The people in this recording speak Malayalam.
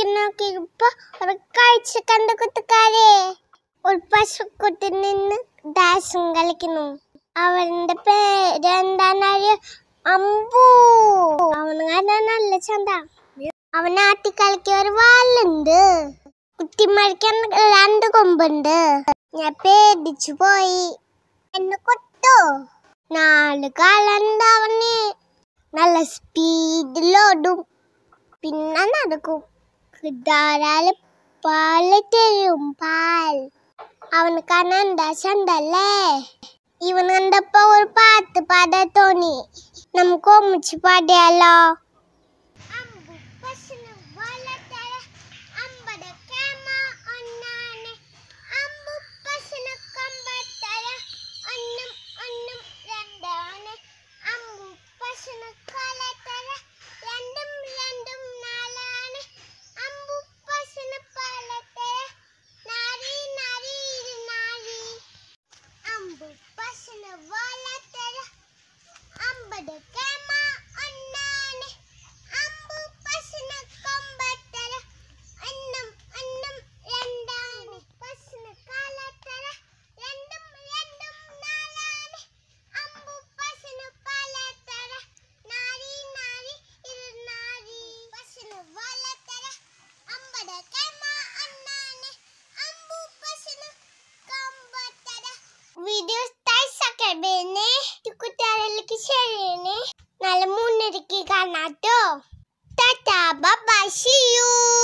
നോക്കിയപ്പോ ഒരു കാഴ്ച കണ്ടു കൂട്ടുകാരെ. ഒരു പശുക്കുട്ടി നിന്ന് ഡാൻസും കളിക്കുന്നു. അവന്റെ പേര് എന്താണെന്നറിയോ? അമ്പു. അവന് കാണാൻ നല്ല ചന്ത. അവൻ ആട്ടി കളിക്കാൻ ഒരു വാലുണ്ട്. കുത്തിമറിക്കാൻ 2 കൊമ്പുണ്ട്. ഞാൻ പേടിച്ചു പോയി. എന്നെ കൊട്ടോ. 4 കാലുണ്ട് അവന്. നല്ല സ്പീഡിലോടും പിന്നെ നടക്കും. ധാരാളം പാല് തരും. പാൽ അവന് കാണാൻ എന്താ ചന്തല്ലേ. ഇവൻ കണ്ടപ്പോ ഒരു പാട്ട് പാടാൻ തോന്നി. നമുക്ക് ഒന്നിച്ച് പാടിയാലോ? Video stay sakit bene. Tukutaralikki share ne. Nala munnirikki kanato. Tata, bye bye, see you.